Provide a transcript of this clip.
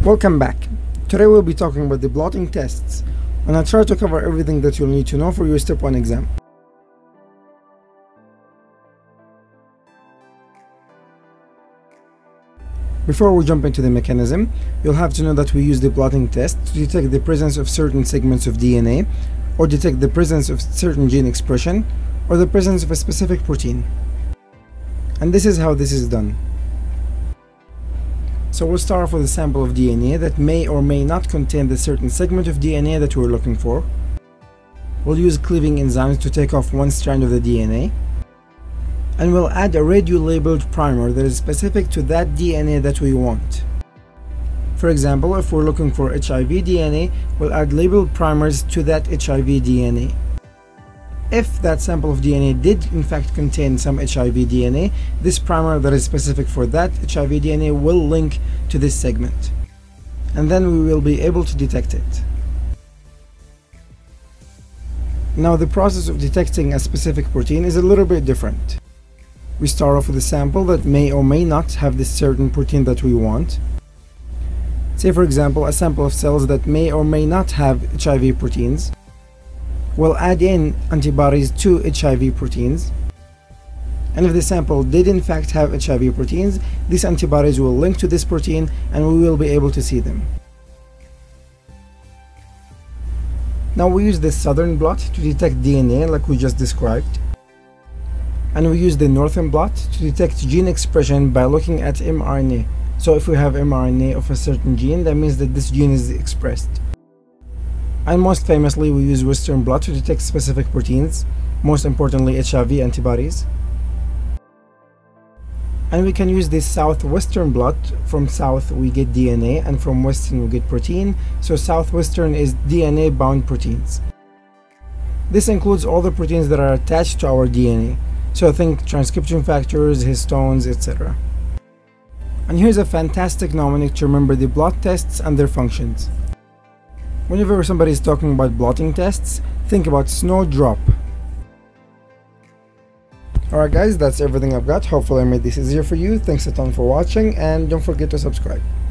Welcome back. Today we'll be talking about the blotting tests, and I'll try to cover everything that you'll need to know for your Step 1 exam. Before we jump into the mechanism, you'll have to know that we use the blotting test to detect the presence of certain segments of DNA, or detect the presence of certain gene expression, or the presence of a specific protein. And this is how this is done. So we'll start off with a sample of DNA that may or may not contain the certain segment of DNA that we're looking for. We'll use cleaving enzymes to take off one strand of the DNA. And we'll add a radio-labeled primer that is specific to that DNA that we want. For example, if we're looking for HIV DNA, we'll add labeled primers to that HIV DNA. If that sample of DNA did in fact contain some HIV DNA, this primer that is specific for that HIV DNA will link to this segment. And then we will be able to detect it. Now the process of detecting a specific protein is a little bit different. We start off with a sample that may or may not have this certain protein that we want. Say for example a sample of cells that may or may not have HIV proteins. We'll add in antibodies to HIV proteins. And if the sample did in fact have HIV proteins, these antibodies will link to this protein and we will be able to see them. Now we use the southern blot to detect DNA like we just described. And we use the northern blot to detect gene expression by looking at mRNA. So if we have mRNA of a certain gene, that means that this gene is expressed. And most famously, we use western blot to detect specific proteins, most importantly HIV antibodies. And we can use the southwestern blot. From south we get DNA and from western we get protein, so southwestern is DNA bound proteins. This includes all the proteins that are attached to our DNA. So think transcription factors, histones, etc. And here's a fantastic mnemonic to remember the blot tests and their functions. Whenever somebody is talking about blotting tests, think about snowdrop. Alright guys, that's everything I've got. Hopefully I made this easier for you. Thanks a ton for watching and don't forget to subscribe.